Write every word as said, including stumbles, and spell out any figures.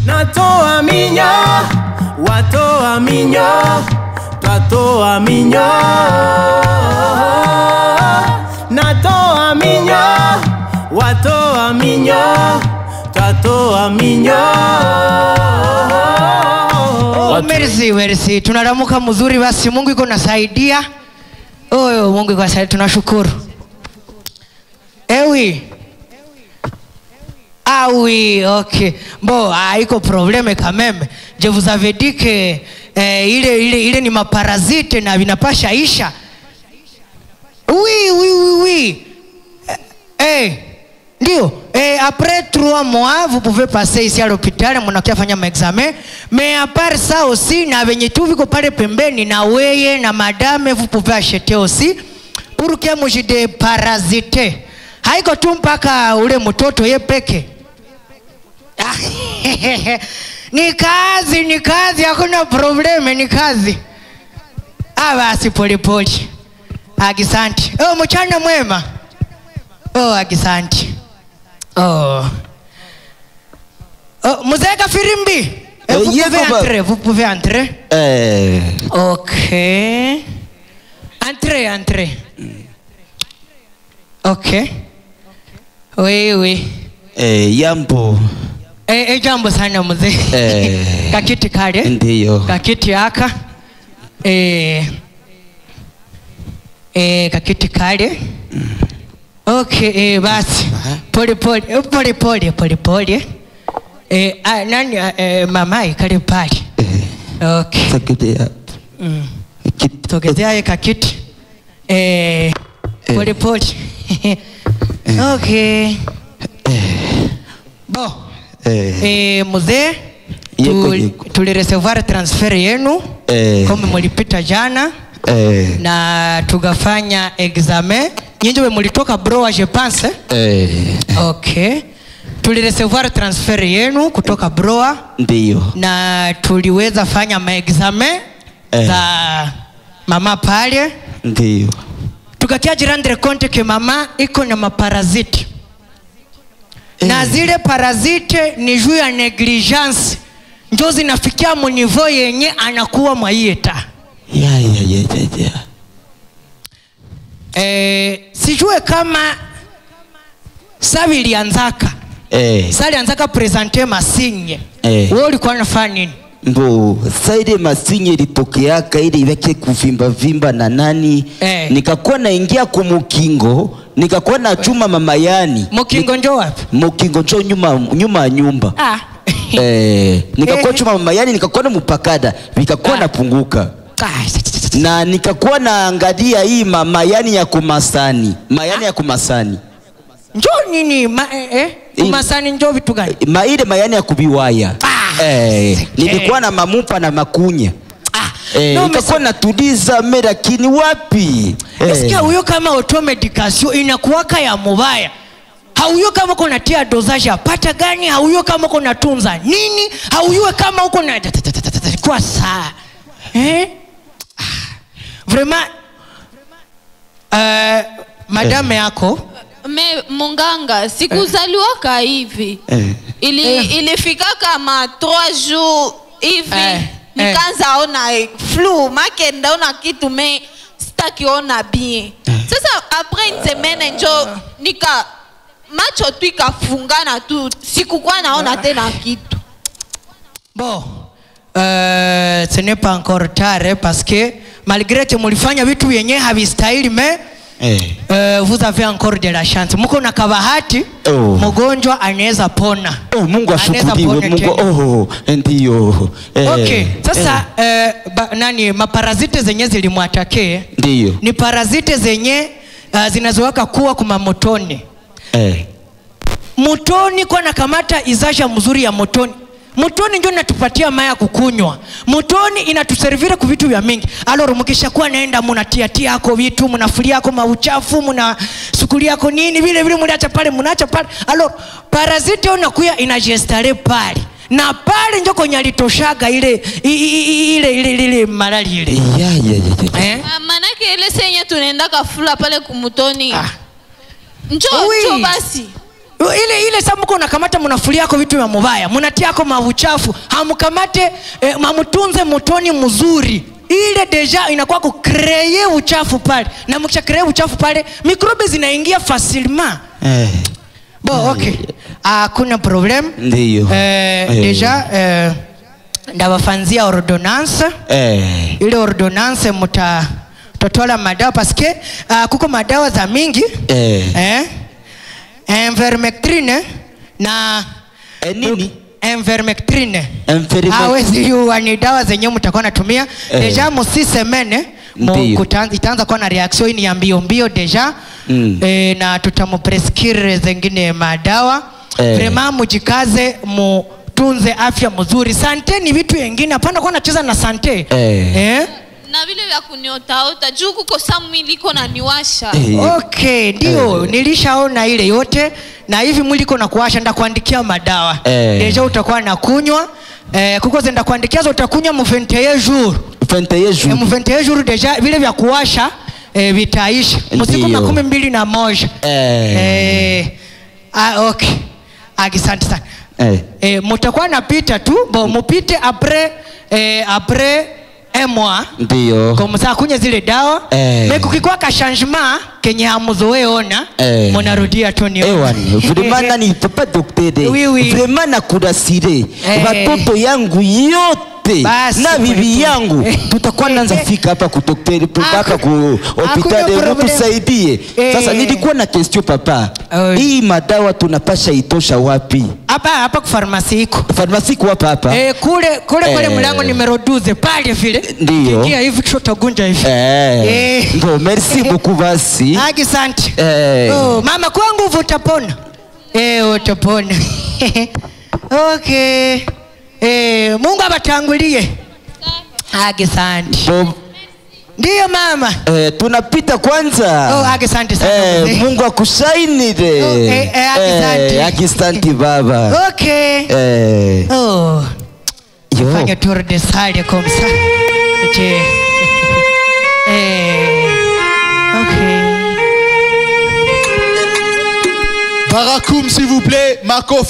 Natoa Minyoo, watoa Minyoo, twatoa Minyoo. Natoa Minyoo, watoa Minyoo, twatoa Minyoo. Oh, merci, merci. Tunaramuka mzuri basi, Mungu iko nasaidia. Oh, Mungu iko nasaidia, tunashukuru. Ewi. Ah oui, ok. Bon, ah, iko problème quand même. Je vous avais dit que eh, ile ile ile ni maparasite na vinapasha isha. Oui, oui, oui, oui. Eh, ndio. Eh, après trois mois, vous pouvez passer ici à l'hôpital, mnakia fanya maexamen. Mais à part ça aussi, na venye tu viko pale pembeni na weye na madame, vous pouvez acheter aussi pour que mujide parasite. Haiko tu mpaka ule mtoto ye peke. Ni kazi, ni kazi, hakuna probleme, ni kazi. Ah basi pole pole. Agisanti. Oh, mchana mwema. Oh, agisanti. Oh. Oh, mzee Kafirimbi. Eh, vous pouvez entrer, vous pouvez entrer. Eh. Ok. Entrez, entrez. Ok. Oui, oui. Eh, yambo. Eh, eh, jambo sana mzee. Eh. Kakiti kale. Ndiyo. Kakiti aka. Eh. Eh, kakiti kale. Okay, eh, basi. Pole pole, pole pole, pole pole. Eh, ah, nani eh, mama ikale pale. Eh. Okay. Sakiti ya. Mm. Togezea ye kakiti. Eh, pole pole. Okay. Eh. Bon. Eh. Eh, mzee, tu, tulirecevoir transfer yenu. Eh. Kama mulipita jana. Eh. Na tugafanya examen. Nyinyi we mulitoka Broa je pense. Eh. Okay. Tulirecevoir transfer yenu kutoka Broa. Ndiyo. Na tuliweza fanya maexamen eh. za mama pale. Ndiyo. Tukakia jirandre konte ke mama iko na maparasite. Eh. Na zile parasite ni juu ya negligence. Ndio zinafikia mu niveau yenye anakuwa mwaiyeta. Ya ya ya ya ya. Eh, sijue kama sabi ilianzaka. Eh. Sabi ilianzaka presente masinye. Eh. Wewe ulikuwa unafanya nini? Mbo, saide masinye ilitokeaka ili iweke kuvimba vimba na nani. Eh. Nikakuwa naingia kumukingo, nikakuwa na chuma mamayani. Mukingo njoo wapi? Mukingo njoo nyuma nyuma ya nyumba. Ah. Eh, nikakuwa chuma mamayani, nikakuwa na mpakada, nikakuwa ah. napunguka. Na nikakuwa naangalia hii mayani ya kumasani, mayani ya kumasani. Njoo nini? Ma, eh, eh? Kumasani njoo vitu gani? Maile mayani ya kubiwaya. Ah, eh, nilikuwa na mamupa na makunya. Ah, eh, no, nikakuwa natuliza me lakini wapi? Nasikia huyo kama automedication inakuwaka ya mubaya. Hauyo kama kuna tia dosage apata gani? Hauyo kama kuna tunza nini? Hauyo kama uko na kwa saa. Eh? Vraiment euh madame eh. yako me munganga sikuzaliwa ka hivi eh. ili eh. ilifika kama trois jours hivi eh. nikaanza eh. ona flou make ndaona kitu me sitakiona bien eh. Sasa après une semaine njo nika macho tu ikafungana tu sikukuwa naona tena kitu. Bon euh ce n'est pas encore tard parce que malgré que mulifanya vitu yenye havistahili me eh. uh, vous avez encore de la chance. Muko na kabahati oh. Mgonjwa anaweza pona. Oh, Mungu ashukuriwe. Mungu oh ndio. Eh. Okay, sasa eh. Uh, ba, nani maparasite zenye zilimwatake? Ndio. Ni parasite zenye uh, zinazowaka kuwa kuma motoni. Eh. Motoni kwa nakamata izasha mzuri ya motoni. Motoni ndio natupatia maya kukunywa. Motoni inatuservira ku vitu vya mingi. Aloro mkisha kuwa naenda munatia tia yako vitu, munafulia yako mauchafu, muna sukulia yako nini vile vile mnaacha pale, mnaacha pale. Aloro parasite unakuya inajestare pale. Na pale ndio kwenye alitoshaga ile ile ile ile malaria ile. Ya ya ya. Eh? Manake ile senye tunaenda kafula pale kumutoni. Ah. Njoo, njoo basi. ile ile sababu mko nakamata mnafulia yako vitu vya mubaya, mnatia yako mavuchafu, hamkamate eh, mamutunze motoni mzuri. Ile deja inakuwa ku create uchafu pale. Na mkisha create uchafu pale, microbes zinaingia facilement. Eh. Bo, okay. Ah, kuna problem. Ndiyo. Eh, eh. Deja eh ndabafanzia ordonnance. Eh. Ile ordonnance muta totola madawa paske uh, kuko madawa za mingi. Eh. Eh. Envermectrine na e nini? Envermectrine. Envermectrine. Hawezi yuwa ni dawa zenye mtakuwa natumia. Eh. Deja musisemene itaanza kuwa na reaction ni ya mbio mbio deja. Mm. E, na tutamuprescrire zengine madawa. Eh. Vraiment mujikaze mutunze afya mzuri. Sante ni vitu vingine, hapana kwa nacheza na sante. Eh. Eh? Na vile vya kuniotaota juu kuko mwili iko na niwasha. Okay, ndio eh. Nilishaona ile yote na hivi mwili iko na kuwasha, ndakuandikia madawa. Eh. Deja utakuwa na kunywa eh, kuko zenda kuandikia zo utakunywa mu vingt et un jours. vingt et un jours. Eh, mu vingt et un jours deja vile vya kuwasha eh, vitaisha. Msiku makumi mbili na moja. Eh. Eh. Ah, okay. Asante sana. Eh. Eh, mtakuwa napita tu, bo mupite après eh, après un mois. Ndiyo. Kwa msa kunye zile dawa. Eh. Meku kikuwa ka changement kenye hamuzoe ona. Eh. Monarudia toni ona. Ewan. Vremana ni papa doktede. Oui, oui. Vremana kudasire. Eh. Watoto yangu yote. Basi, na bibi yangu. Tutakuwa nanza fika hapa kudoktede. Hapa ku hospitali. Mutusaidie. Eh. Sasa nilikuwa na question papa. Oh. Hii madawa tunapasha itosha wapi? Hapa hapa ku farmasi iko. Farmasi iko hapa hapa. Eh, kule kule eh. Kule mlango numero douze pale vile. Ndiyo. Ingia hivi kisha gunja hivi. Eh. Eh. Ndio, merci beaucoup basi. Asante. Eh. Oh, mama kwa nguvu utapona. Eh, utapona. Okay. Eh, Mungu abatangulie. Asante. Ndiyo mama. Eh, tunapita kwanza. Oh, asante sana. Eh, Mungu akusaidie. Oh, eh, eh, asante. Eh, asante baba. Okay. Eh. Oh. Yo. Fanya tour de salle comme ça. Je. Eh. Okay. Baragumu s'il vous plaît, Marco.